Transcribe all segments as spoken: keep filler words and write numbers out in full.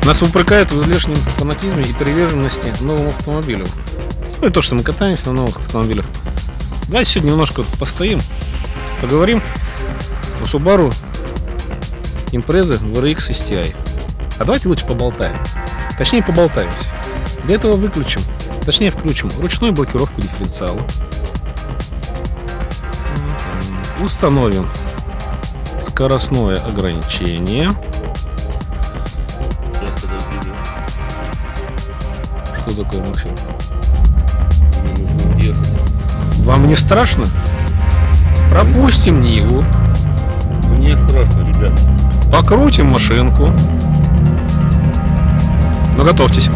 Нас упрекают в излишнем фанатизме и приверженности новому автомобилю. Ну и то, что мы катаемся на новых автомобилях. Давайте сегодня немножко постоим, поговорим о Subaru Impreza ви ар икс эс ти ай. А давайте лучше поболтаем. Точнее, поболтаемся. Для этого выключим, точнее включим ручную блокировку дифференциала. Установим скоростное ограничение. Что такое, Максим? Вам не страшно? Пропустим Ниву. Мне страшно, ребят. Покрутим машинку. Ну, готовьтесь.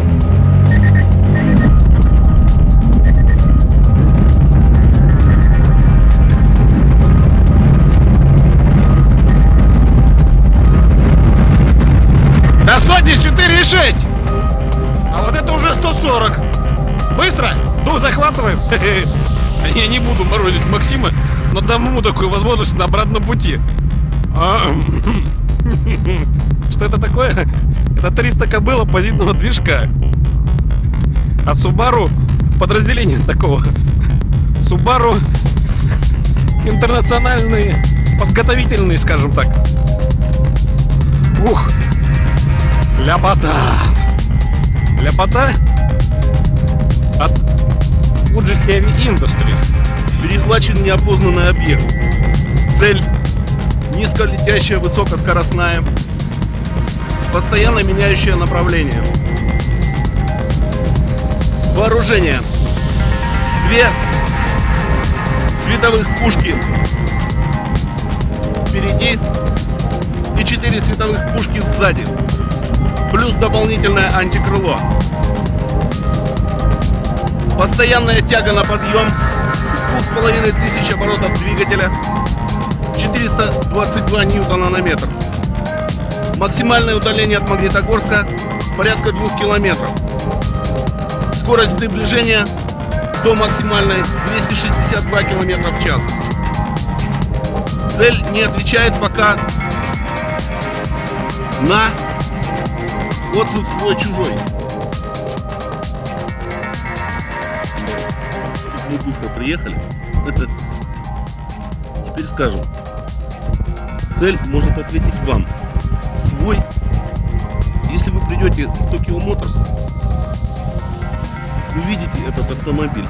До сотни четыре и шесть. А вот это уже сто сорок. Быстро? Ну, захватываем. Я не буду морозить Максима, но дам ему такую возможность на обратном пути. Что это такое? Это триста кобыл оппозитного движка. От Subaru подразделение такого. Subaru интернациональный, подготовительный, скажем так. Ух! Ляпота! Ляпота от Fuji Heavy Industries. Перехвачен неопознанный объект. Цель низколетящая, высокоскоростная, постоянно меняющая направление. Вооружение. Две световых пушки впереди и четыре световых пушки сзади. Плюс дополнительное антикрыло. Постоянная тяга на подъем. Две с половиной тысячи оборотов двигателя. четыреста двадцать два ньютона на метр. Максимальное удаление от Магнитогорска порядка двух километров. Скорость приближения до максимальной двести шестьдесят два километра в час. Цель не отвечает пока на отзыв свой-чужой. Мы быстро приехали. Это теперь скажем. Цель может ответить вам. Свой. Если вы придете в Tokyo Motors, увидите этот автомобиль.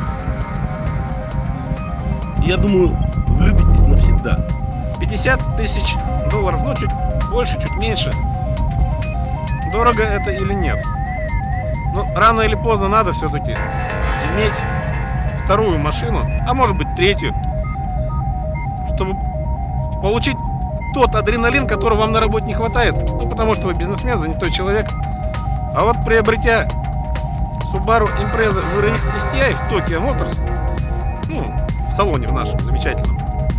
Я думаю, влюбитесь навсегда. пятьдесят тысяч долларов, ну чуть больше, чуть меньше. Дорого это или нет? Ну, рано или поздно надо все-таки иметь вторую машину, а может быть третью, чтобы получить тот адреналин, которого вам на работе не хватает. Ну, потому что вы бизнесмен, занятой человек. А вот приобретя Subaru Impreza ви ар икс эс ти ай в Tokyo Motors, ну, в салоне в нашем замечательном.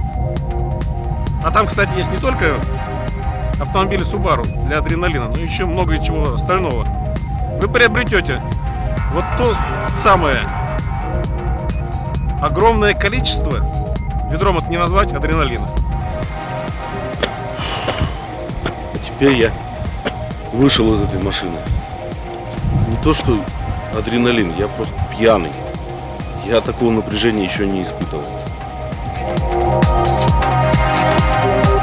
А там, кстати, есть не только автомобили Subaru для адреналина, но еще много чего остального. Вы приобретете вот то самое огромное количество, ведром это не назвать, адреналина. Теперь я вышел из этой машины. Не то что адреналин, я просто пьяный. Я такого напряжения еще не испытывал.